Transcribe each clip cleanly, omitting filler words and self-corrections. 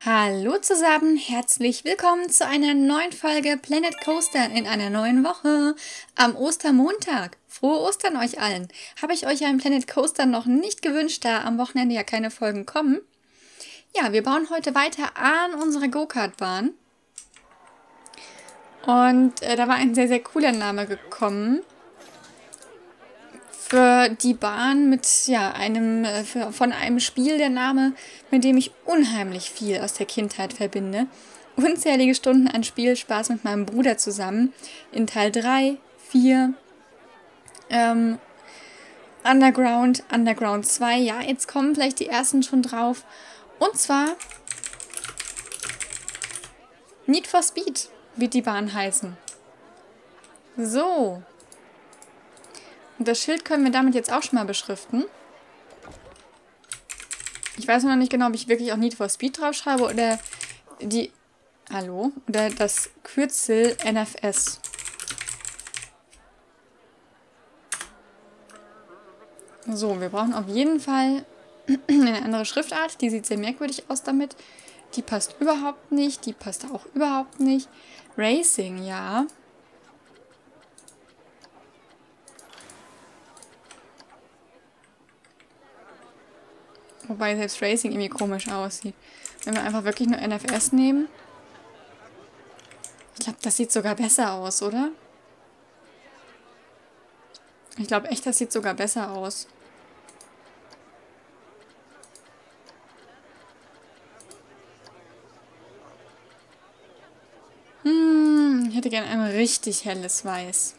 Hallo zusammen, herzlich willkommen zu einer neuen Folge Planet Coaster in einer neuen Woche am Ostermontag. Frohe Ostern euch allen. Habe ich euch einen Planet Coaster noch nicht gewünscht, da am Wochenende ja keine Folgen kommen. Ja, wir bauen heute weiter an unserer Go-Kart-Bahn. Und da war ein sehr, sehr cooler Name gekommen für die Bahn mit ja, von einem Spiel, der Name, mit dem ich unheimlich viel aus der Kindheit verbinde. Unzählige Stunden an Spielspaß mit meinem Bruder zusammen in Teil 3, 4, Underground 2. Ja, jetzt kommen vielleicht die ersten schon drauf. Und zwar Need for Speed wird die Bahn heißen. So. Und das Schild können wir damit jetzt auch schon mal beschriften. Ich weiß noch nicht genau, ob ich wirklich auch Need for Speed draufschreibe oder oder das Kürzel NFS. So, wir brauchen auf jeden Fall eine andere Schriftart. Die sieht sehr merkwürdig aus damit. Die passt überhaupt nicht. Die passt auch überhaupt nicht. Racing, ja. Wobei selbst Racing irgendwie komisch aussieht. Wenn wir einfach wirklich nur NFS nehmen. Ich glaube, das sieht sogar besser aus, oder? Ich glaube echt, das sieht sogar besser aus. Ich hätte gerne ein richtig helles Weiß.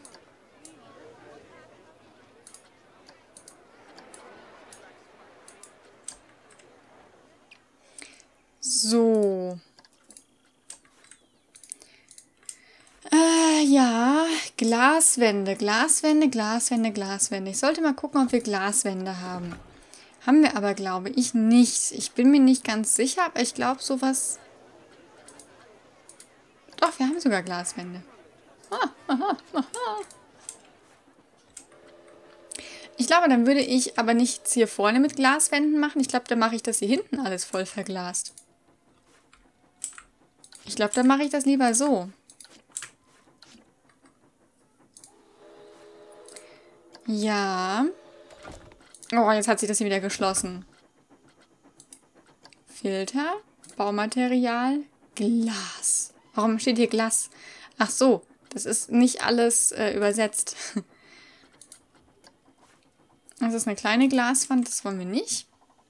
So. Ja, Glaswände. Ich sollte mal gucken, ob wir Glaswände haben. Haben wir aber, glaube ich, nicht. Ich bin mir nicht ganz sicher, aber ich glaube, sowas... Doch, wir haben sogar Glaswände. Ich glaube, dann würde ich aber nichts hier vorne mit Glaswänden machen. Ich glaube, dann mache ich das hier hinten alles voll verglast. Ich glaube, dann mache ich das lieber so. Ja. Oh, jetzt hat sich das hier wieder geschlossen. Filter, Baumaterial, Glas. Warum steht hier Glas? Ach so, das ist nicht alles übersetzt. Das ist eine kleine Glaswand, das wollen wir nicht.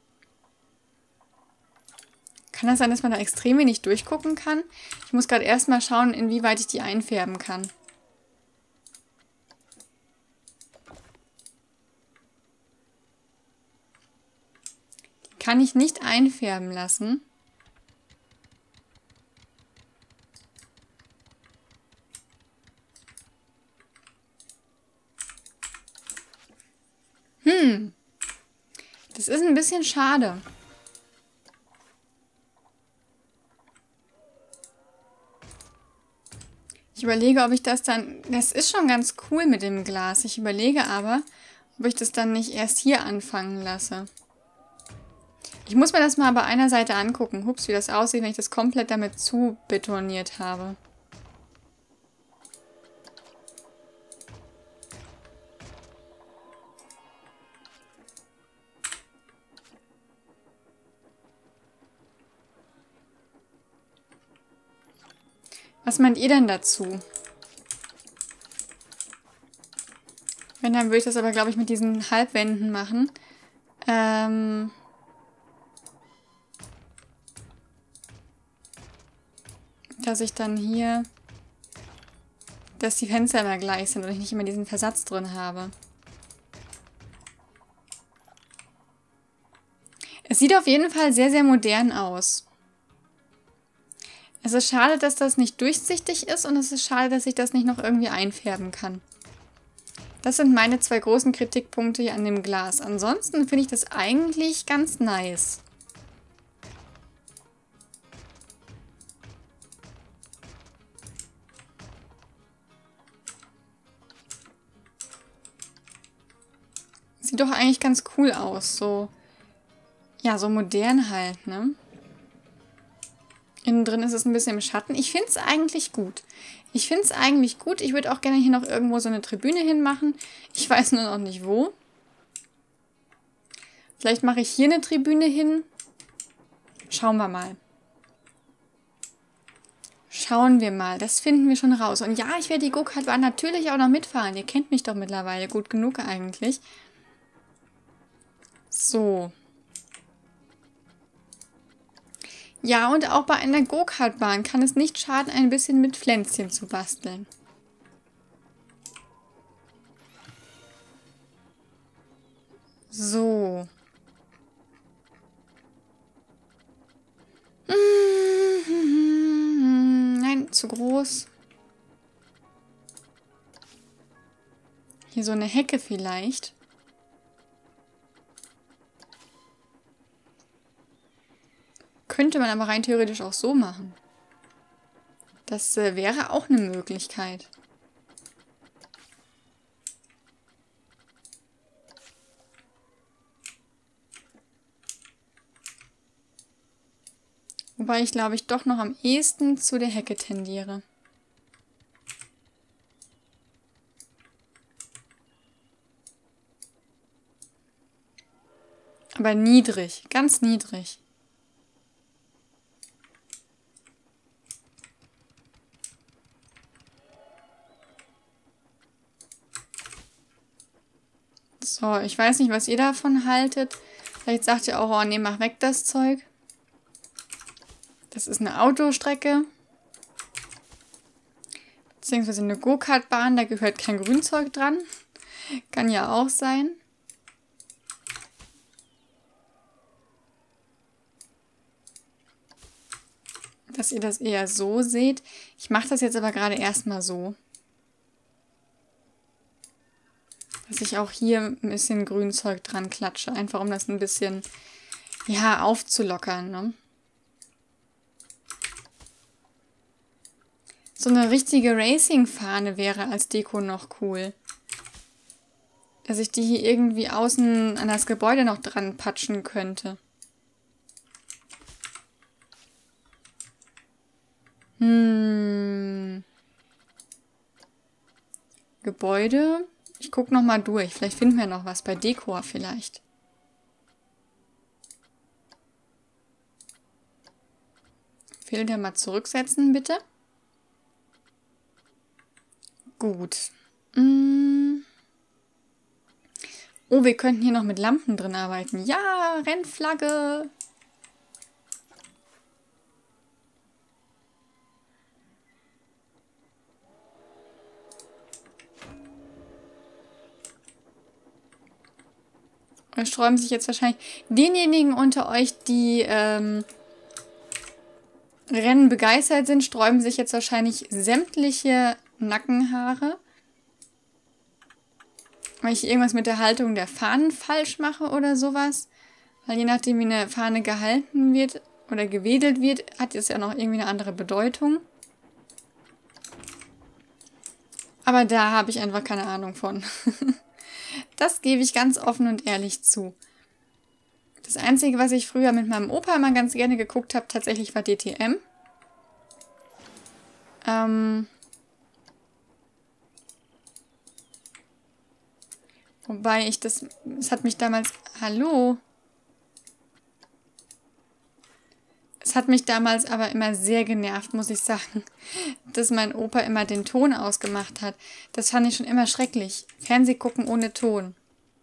Kann das sein, dass man da extrem wenig durchgucken kann? Ich muss gerade erstmal schauen, inwieweit ich die einfärben kann. Die kann ich nicht einfärben lassen. Das ist ein bisschen schade. Ich überlege, ob ich das dann... Das ist schon ganz cool mit dem Glas. Ich überlege aber, ob ich das dann nicht erst hier anfangen lasse. Ich muss mir das mal bei einer Seite angucken. Hups, wie das aussieht, wenn ich das komplett damit zubetoniert habe. Was meint ihr denn dazu? Wenn, dann würde ich das aber, glaube ich, mit diesen Halbwänden machen. Dass ich dann hier... Dass die Fenster immer gleich sind und ich nicht immer diesen Versatz drin habe. Es sieht auf jeden Fall sehr, sehr modern aus. Es ist schade, dass das nicht durchsichtig ist und es ist schade, dass ich das nicht noch irgendwie einfärben kann. Das sind meine zwei großen Kritikpunkte hier an dem Glas. Ansonsten finde ich das eigentlich ganz nice. Sieht doch eigentlich ganz cool aus. So, ja, so modern halt, ne? Innen drin ist es ein bisschen im Schatten. Ich finde es eigentlich gut. Ich finde es eigentlich gut. Ich würde auch gerne hier noch irgendwo so eine Tribüne hinmachen. Ich weiß nur noch nicht wo. Vielleicht mache ich hier eine Tribüne hin. Schauen wir mal. Schauen wir mal. Das finden wir schon raus. Und ja, ich werde die Go-Kart-Bahn natürlich auch noch mitfahren. Ihr kennt mich doch mittlerweile gut genug eigentlich. So. Ja, und auch bei einer Go-Kart-Bahn kann es nicht schaden, ein bisschen mit Pflänzchen zu basteln. So. Nein, zu groß. Hier so eine Hecke vielleicht. Könnte man aber rein theoretisch auch so machen. Das wäre auch eine Möglichkeit. Wobei ich, glaube ich, doch noch am ehesten zu der Hecke tendiere. Aber niedrig, ganz niedrig. So, ich weiß nicht, was ihr davon haltet. Vielleicht sagt ihr auch, oh nee, mach weg das Zeug. Das ist eine Autostrecke. Beziehungsweise eine Go-Kart-Bahn, da gehört kein Grünzeug dran. Kann ja auch sein. Dass ihr das eher so seht. Ich mache das jetzt aber gerade erstmal so. Dass ich auch hier ein bisschen Grünzeug dran klatsche. Einfach um das ein bisschen, ja, aufzulockern, ne? So eine richtige Racing-Fahne wäre als Deko noch cool. Dass ich die hier irgendwie außen an das Gebäude noch dran patschen könnte. Gebäude. Ich gucke nochmal durch. Vielleicht finden wir noch was bei Dekor vielleicht. Filter mal zurücksetzen, bitte. Gut. Oh, wir könnten hier noch mit Lampen drin arbeiten. Ja, Rennflagge. Da sträuben sich jetzt wahrscheinlich diejenigen unter euch, die Rennen begeistert sind, sträuben sich jetzt wahrscheinlich sämtliche Nackenhaare. Weil ich irgendwas mit der Haltung der Fahnen falsch mache oder sowas. Weil je nachdem, wie eine Fahne gehalten wird oder gewedelt wird, hat es ja noch irgendwie eine andere Bedeutung. Aber da habe ich einfach keine Ahnung von. Das gebe ich ganz offen und ehrlich zu. Das Einzige, was ich früher mit meinem Opa immer ganz gerne geguckt habe, tatsächlich war DTM. Wobei ich das hat mich damals... Hallo? Es hat mich damals aber immer sehr genervt, muss ich sagen, dass mein Opa immer den Ton ausgemacht hat. Das fand ich schon immer schrecklich. Fernseh gucken ohne Ton.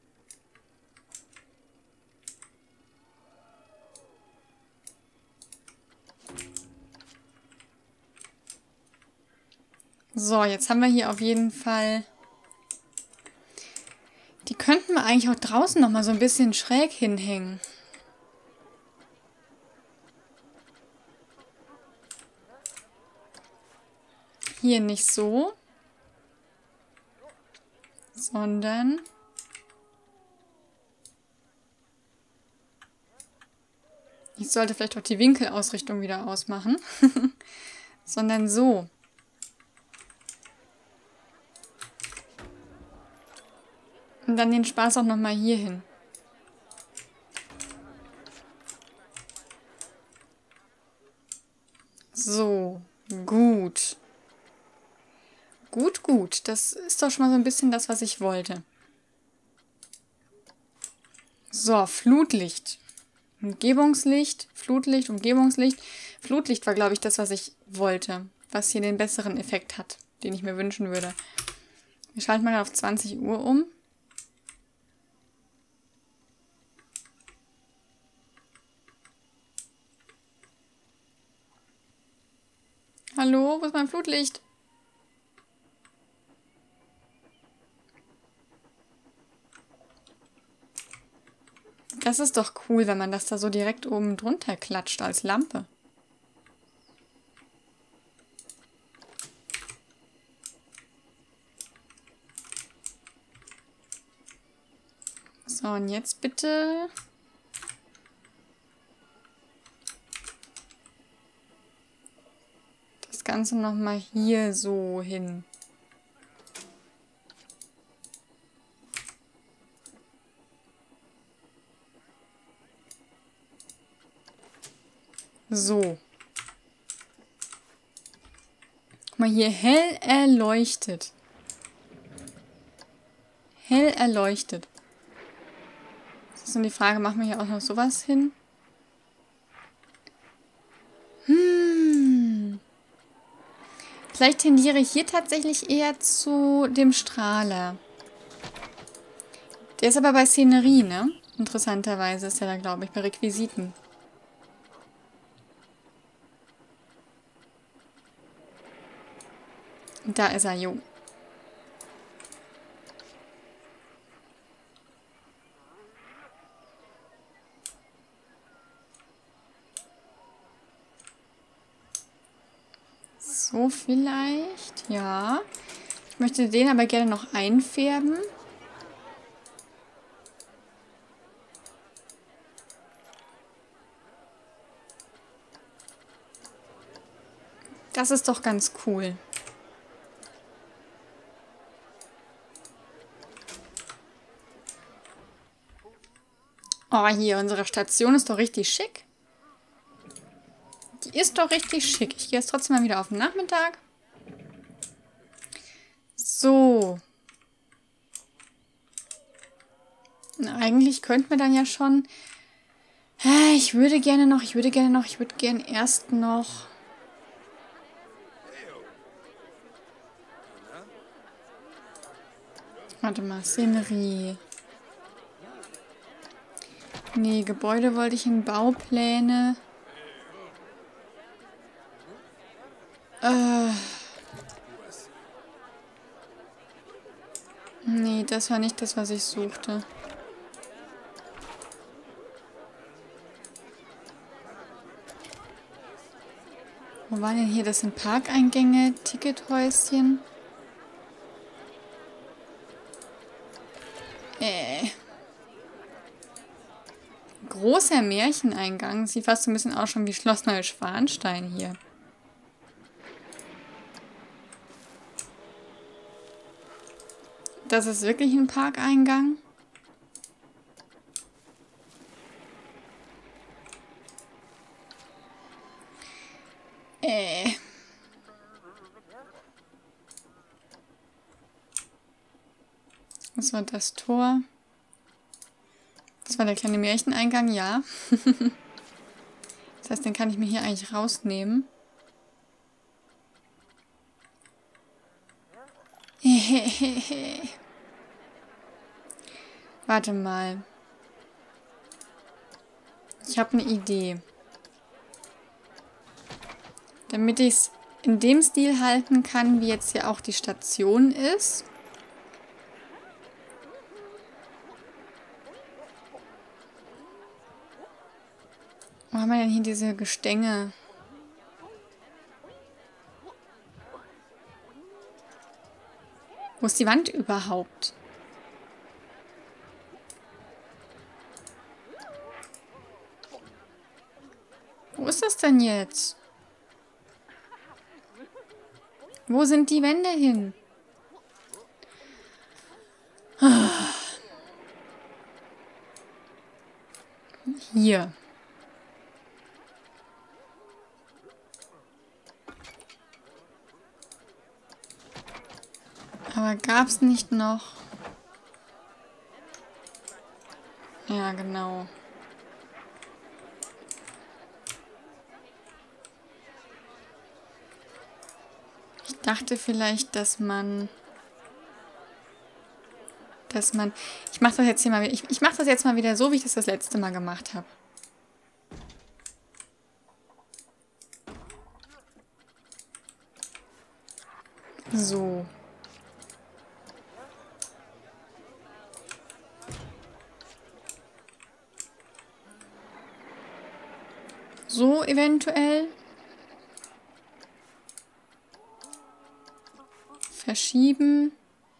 So, jetzt haben wir hier auf jeden Fall... Die könnten wir eigentlich auch draußen nochmal so ein bisschen schräg hinhängen. Hier nicht so, sondern ich sollte vielleicht auch die Winkelausrichtung wieder ausmachen, sondern so. Und dann den Spaß auch nochmal hier hin. So, gut. Gut, gut. Das ist doch schon mal so ein bisschen das, was ich wollte. So, Flutlicht. Umgebungslicht, Flutlicht, Umgebungslicht. Flutlicht war, glaube ich, das, was ich wollte. Was hier den besseren Effekt hat, den ich mir wünschen würde. Wir schalten mal auf 20 Uhr um. Hallo, wo ist mein Flutlicht? Das ist doch cool, wenn man das da so direkt oben drunter klatscht als Lampe. So, und jetzt bitte... das Ganze nochmal hier so hin. So. Guck mal hier, hell erleuchtet. Hell erleuchtet. Das ist nun die Frage, machen wir hier auch noch sowas hin? Vielleicht tendiere ich hier tatsächlich eher zu dem Strahler. Der ist aber bei Szenerie, ne? Interessanterweise ist er da, glaube ich, bei Requisiten. Da ist er, jo. So vielleicht, ja. Ich möchte den aber gerne noch einfärben. Das ist doch ganz cool. Oh, hier, unsere Station ist doch richtig schick. Die ist doch richtig schick. Ich gehe jetzt trotzdem mal wieder auf den Nachmittag. So. Na, eigentlich könnten wir dann ja schon... Ich würde gerne erst noch... Warte mal, Szenerie. Nee, Gebäude wollte ich in Baupläne. Nee, das war nicht das, was ich suchte. Wo waren denn hier? Das sind Parkeingänge, Tickethäuschen. Großer Märcheneingang. Sieht fast so ein bisschen aus schon wie Schloss Neuschwanstein hier. Das ist wirklich ein Parkeingang. Das war das Tor. Das war der kleine Märcheneingang, ja. Das heißt, den kann ich mir hier eigentlich rausnehmen. Warte mal. Ich habe eine Idee. Damit ich es in dem Stil halten kann, wie jetzt hier auch die Station ist. Wo haben wir denn hier diese Gestänge? Wo ist die Wand überhaupt? Wo ist das denn jetzt? Wo sind die Wände hin? Hier. Aber gab es nicht noch... Ja, genau. Ich dachte vielleicht, dass man... Ich mache das jetzt hier mal wieder... Ich mache das jetzt mal wieder so, wie ich das letzte Mal gemacht habe. So. So eventuell. Verschieben.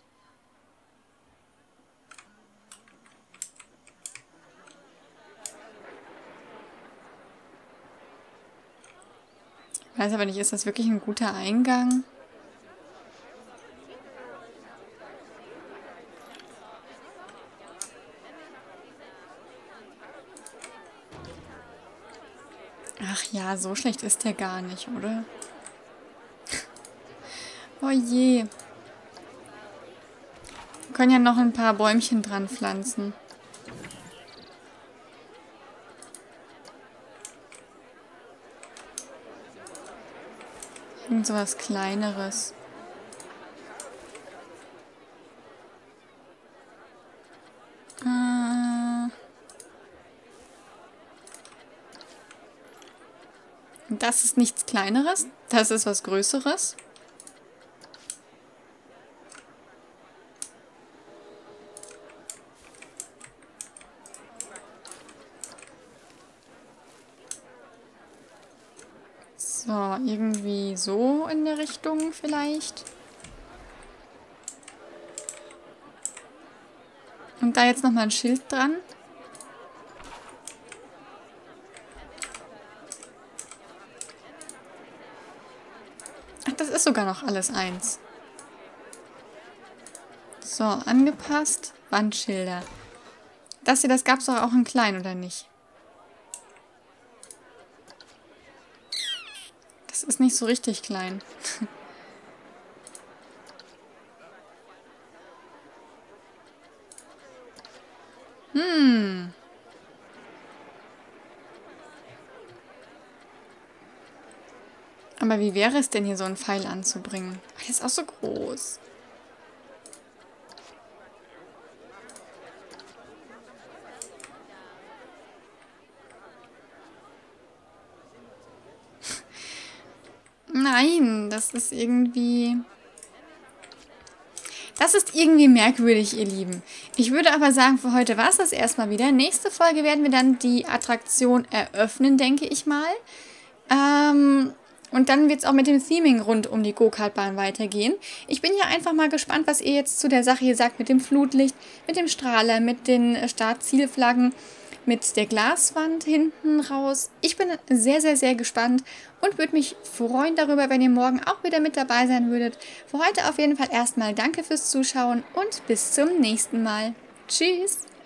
Ich weiß aber nicht, ist das wirklich ein guter Eingang? Ach ja, so schlecht ist der gar nicht, oder? Oh je. Wir können ja noch ein paar Bäumchen dran pflanzen. Irgend sowas Kleineres. Das ist nichts Kleineres. Das ist was Größeres. So, irgendwie so in der Richtung vielleicht. Und da jetzt nochmal ein Schild dran. Ach, das ist sogar noch alles eins. So, angepasst. Wandschilder. Das hier, das gab es doch auch in klein, oder nicht? Das ist nicht so richtig klein. Aber wie wäre es denn, hier so einen Pfeil anzubringen? Ach, der ist auch so groß. Nein, das ist irgendwie... Das ist irgendwie merkwürdig, ihr Lieben. Ich würde aber sagen, für heute war es das erstmal wieder. Nächste Folge werden wir dann die Attraktion eröffnen, denke ich mal. Und dann wird es auch mit dem Theming rund um die Go-Kart-Bahn weitergehen. Ich bin ja einfach mal gespannt, was ihr jetzt zu der Sache hier sagt mit dem Flutlicht, mit dem Strahler, mit den Start-Ziel-Flaggen, mit der Glaswand hinten raus. Ich bin sehr, sehr, sehr gespannt und würde mich freuen darüber, wenn ihr morgen auch wieder mit dabei sein würdet. Für heute auf jeden Fall erstmal danke fürs Zuschauen und bis zum nächsten Mal. Tschüss!